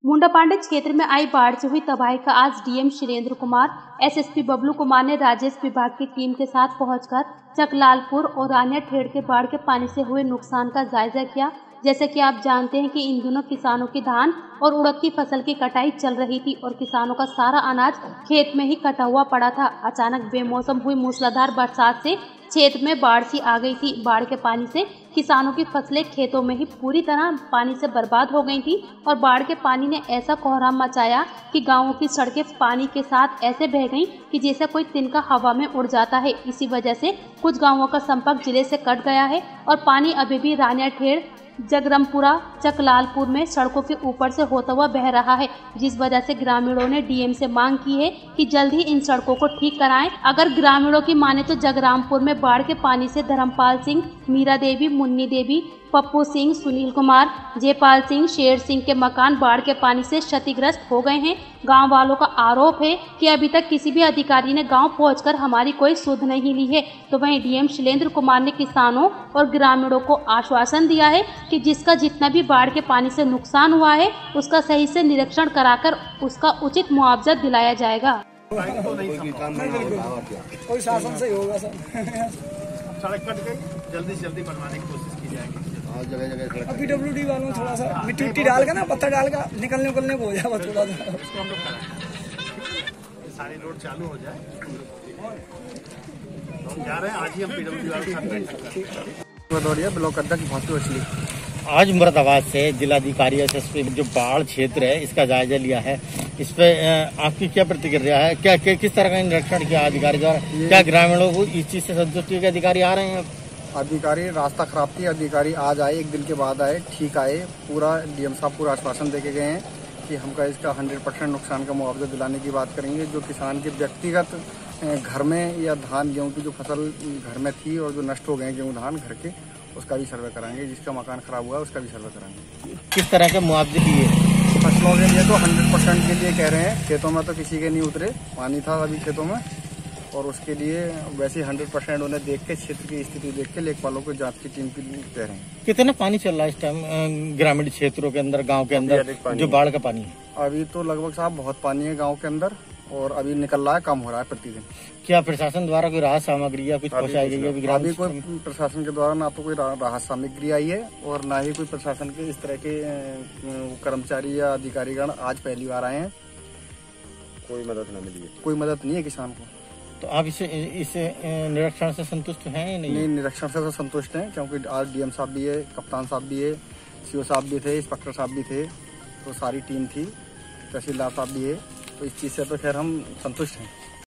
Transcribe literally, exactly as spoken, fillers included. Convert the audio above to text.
मुंडापांडे क्षेत्र में आई बाढ़ से हुई तबाही का आज डीएम शीलेंद्र कुमार, एसएसपी बबलू कुमार ने राजस्व विभाग की टीम के साथ पहुंचकर चकलालपुर और रानियाठेड़ के बाढ़ के पानी से हुए नुकसान का जायजा किया। जैसे कि आप जानते हैं कि इन दिनों किसानों की धान और उड़द की फसल की कटाई चल रही थी और किसानों का सारा अनाज खेत में ही कटा हुआ पड़ा था। अचानक बेमौसम हुई मूसलाधार बरसात से क्षेत्र में बाढ़ सी आ गई थी। बाढ़ के पानी से किसानों की फसलें खेतों में ही पूरी तरह पानी से बर्बाद हो गई थी और बाढ़ के पानी ने ऐसा कोहराम मचाया कि गांवों की सड़कें पानी के साथ ऐसे बह गईं कि जैसे कोई तिनका हवा में उड़ जाता है। इसी वजह से कुछ गांवों का संपर्क जिले से कट गया है और पानी अभी भी रानियाठेड़, जगरमपुरा, चकलालपुर में सड़कों के ऊपर से होता हुआ बह रहा है, जिस वजह से ग्रामीणों ने डीएम से मांग की है कि जल्द ही इन सड़कों को ठीक कराएं। अगर ग्रामीणों की माने तो जगरामपुर में बाढ़ के पानी से धर्मपाल सिंह, मीरा देवी, मुन्नी देवी, पप्पू सिंह, सुनील कुमार, जयपाल सिंह, शेर सिंह के मकान बाढ़ के पानी से क्षतिग्रस्त हो गए हैं। गांव वालों का आरोप है कि अभी तक किसी भी अधिकारी ने गांव पहुंचकर हमारी कोई सुध नहीं ली है। तो वहीं डीएम शीलेंद्र कुमार ने किसानों और ग्रामीणों को आश्वासन दिया है कि जिसका जितना भी बाढ़ के पानी से नुकसान हुआ है उसका सही से निरीक्षण कराकर उसका उचित मुआवजा दिलाया जाएगा। कोई शासन से होगा सर। सड़क कट गई, जल्दी से जल्दी बनवाने की कोशिश की जाएगी। जगह जगह अब पीडब्ल्यूडी वालों थोड़ा सा मिट्टी मिट्टी डाल के ना, पत्थर डाल का निकलने निकलने को हो जाए थोड़ा सा। इसको हम लोग कराएंगे, सारी रोड चालू हो जाए। तो हम जा रहे हैं, आज ही हम पीडब्ल्यूडी वालों के ब्लॉक अध्यक्ष भासु असली आज मुरादाबाद से जिलाधिकारी एसएसपी जो बाढ़ क्षेत्र है इसका जायजा लिया है। इस पे आपकी क्या प्रतिक्रिया है? क्या, क्या किस तरह का निरीक्षण किया अधिकारी द्वारा? क्या ग्रामीणों को इस चीज से संतुष्टि के अधिकारी आ रहे हैं? अधिकारी रास्ता खराब थी, अधिकारी आज आए, एक दिन के बाद आए, ठीक आए। पूरा डीएम साहब पूरा आश्वासन देके गए हैं कि हमका इसका हंड्रेड परसेंट नुकसान का मुआवजा दिलाने की बात करेंगे। जो किसान के व्यक्तिगत घर में या धान गेहूँ की जो फसल घर में थी और जो नष्ट हो गए गेहूँ धान घर के, उसका भी सर्वे कराएंगे। जिसका मकान खराब हुआ उसका भी सर्वे कराएंगे। किस तरह के मुआवजे दिए? फसलों के लिए तो हंड्रेड परसेंट के लिए कह रहे हैं। खेतों में तो किसी के नहीं उतरे, पानी था अभी खेतों में, और उसके लिए वैसे हंड्रेड परसेंट उन्हें देख के, क्षेत्र की स्थिति देख के लेखपालों को जांच की टीम के लिए कह रहे हैं। कितना पानी चल रहा है इस टाइम ग्रामीण क्षेत्रों के अंदर, गाँव के अंदर जो बाढ़ का पानी है? अभी तो लगभग साहब बहुत पानी है गाँव के अंदर और अभी निकल रहा है, कम हो रहा है प्रतिदिन। क्या प्रशासन द्वारा कोई राहत सामग्री या कुछ पहुंचाई गई है? अभी कोई प्रशासन के द्वारा ना तो कोई राहत सामग्री आई है और ना ही कोई प्रशासन के इस तरह के कर्मचारी या अधिकारीगण आज पहली बार आए हैं। कोई मदद न मिली है, कोई मदद नहीं है किसान को। तो आप इसे इस निरीक्षण से संतुष्ट हैं या नहीं? नहीं, निरीक्षण से तो संतुष्ट हैं, क्योंकि आज डीएम साहब भी है, कप्तान साहब भी है, सीओ साहब भी थे, इंस्पेक्टर साहब भी थे, तो सारी टीम थी, तहसीलदार साहब भी है। तो इस चीज़ से तो खैर हम संतुष्ट हैं।